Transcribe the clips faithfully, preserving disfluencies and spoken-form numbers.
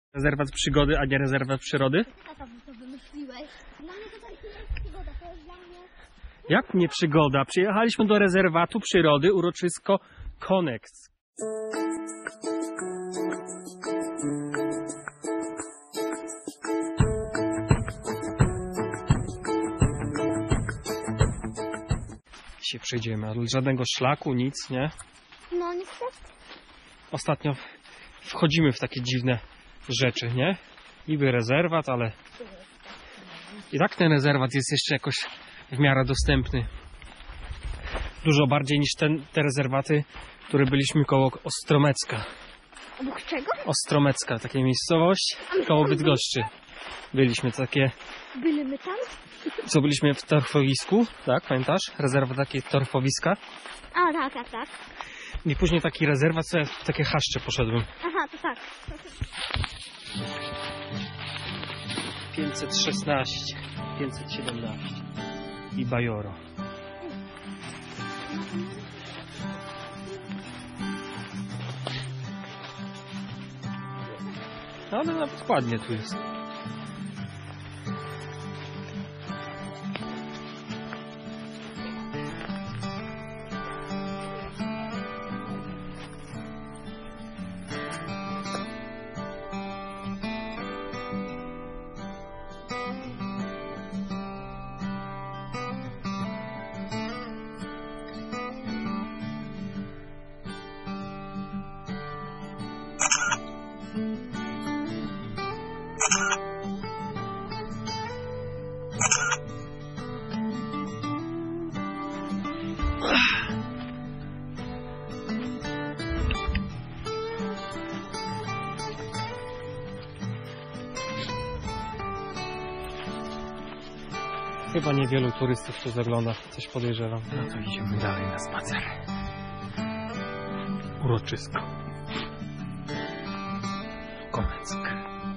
Rezerwat przygody, a nie rezerwat przyrody? Tata, to wymyśliłeś. Dla mnie to tak nie jest przygoda, to jest dla mnie... Jak nie przygoda? Przyjechaliśmy do rezerwatu przyrody, uroczysko Konex. Dzisiaj przejdziemy, ale żadnego szlaku, nic, nie? No niestety. Ostatnio wchodzimy w takie dziwne rzeczy, nie? Niby rezerwat, ale i tak ten rezerwat jest jeszcze jakoś w miarę dostępny. Dużo bardziej niż ten, te rezerwaty, które byliśmy koło Ostromecka. Obok czego? Ostromecka, taka miejscowość koło Bydgoszczy. Byliśmy takie, Byliśmy tam? co byliśmy w torfowisku, tak, pamiętasz? Rezerwat takie torfowiska. A, tak, tak, tak. I później taki rezerwat, co ja w takie chaszcze poszedłem. Aha, to tak. pięćset szesnaście, pięćset siedemnaście i Bajoro. No, ale nawet ładnie tu jest. Chyba niewielu turystów tu zagląda, coś podejrzewam. No to idziemy dalej na spacer. Uroczysko. Koneck.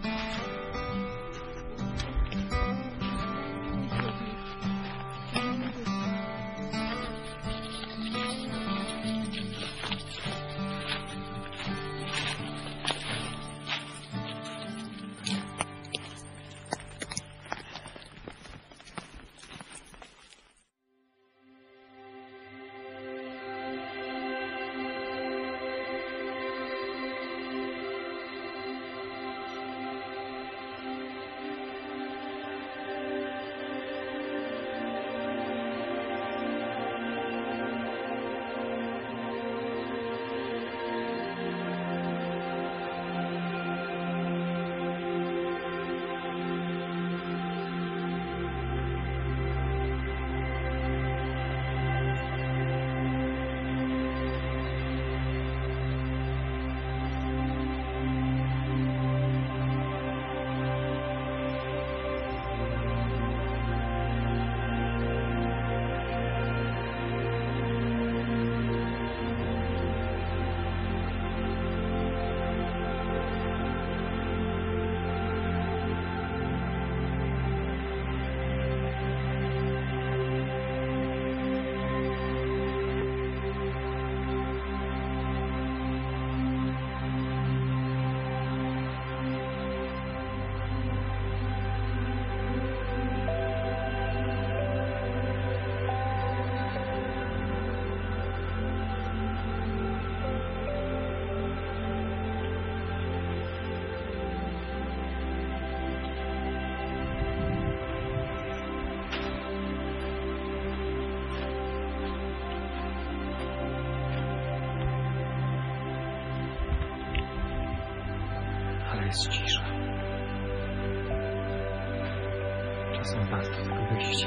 Jest cisza. Czasem warto tak wyjść.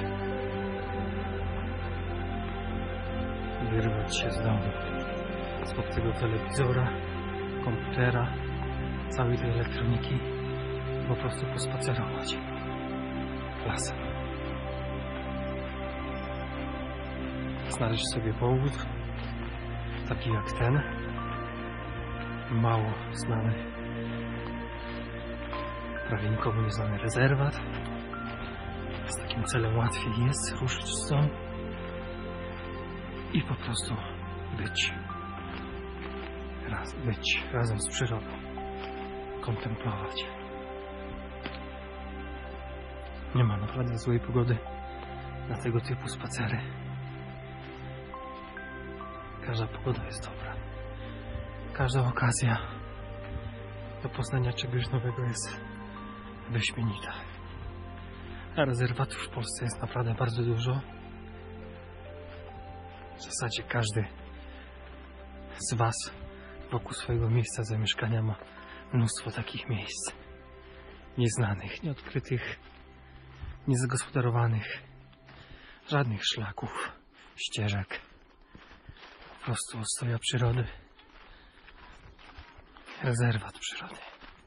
Wyrwać się z domu. Spod tego telewizora, komputera, całej tej elektroniki. Po prostu pospacerować. Lasem. Znaleźć sobie powód, taki jak ten. Mało znany. Prawie nikomu nieznany rezerwat. Z takim celem łatwiej jest ruszyć stąd i po prostu być, raz, być razem z przyrodą. skontemplować. Nie ma naprawdę złej pogody na tego typu spacery. Każda pogoda jest dobra. Każda okazja do poznania czegoś nowego jest wyśmienita. A rezerwatów w Polsce jest naprawdę bardzo dużo. W zasadzie każdy z Was wokół swojego miejsca zamieszkania ma mnóstwo takich miejsc. Nieznanych, nieodkrytych, niezagospodarowanych. Żadnych szlaków, ścieżek. Po prostu ostoja przyrody. Rezerwat przyrody.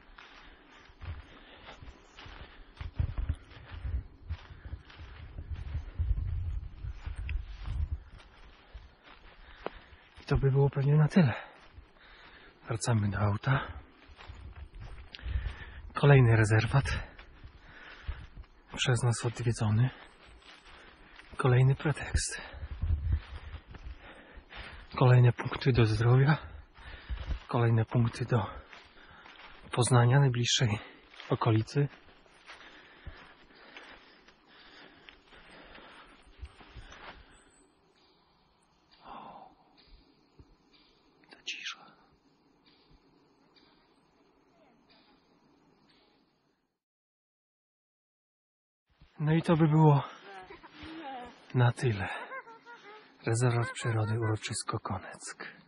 I to by było pewnie na tyle. Wracamy do auta. Kolejny rezerwat. Przez nas odwiedzony. Kolejny pretekst. Kolejne punkty do zdrowia. Kolejne punkty do poznania najbliższej okolicy. O, ta cisza. No i to by było na tyle. Rezerwat przyrody Uroczysko Koneck.